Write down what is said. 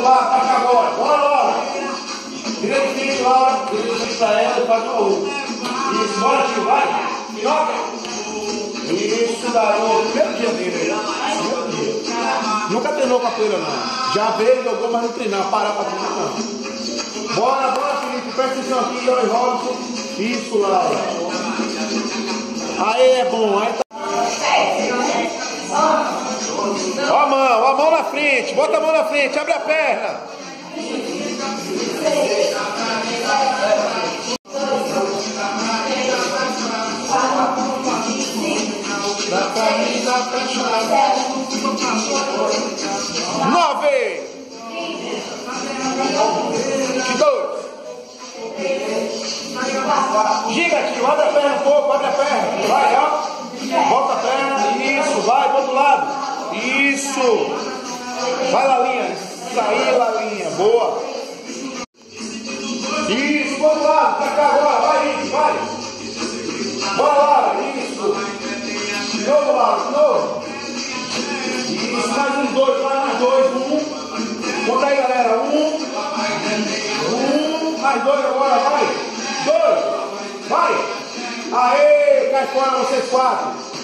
lá, toca agora. Bora, Laura. Direitinho, Laura. Direitinho pra ela e faz uma outra. Isso, bora, tio, vai. Minhoca. Isso, garoto. Primeiro dia dele aí. Primeiro dia. Nunca treinou capoeira, não. Já veio, jogou, mas não treinou. Parar pra treinar, não. Bora, bora, Felipe. Presta atenção aqui, Joy Robson. Isso, Laura. Aí é bom. Aí tá. Ó a mão na frente. Bota a mão na frente. Abre a perna. Nove. Dois. Giga, tio. Abre a perna um pouco. Abre a perna. Vai, ó. Volta a perna. Isso. Vai pro outro lado. Isso. Vai, Lalinha. Isso aí, Lalinha. Boa. Isso. Pro outro lado. Pra cá agora. Vai, isso. Vai. Bora lá. Isso. De novo, Laura. De novo. Isso. Mais uns dois. Mais dois. Conta aí, galera. Mais dois agora. Vai. Dois. Vai. Aê. Cai fora vocês quatro.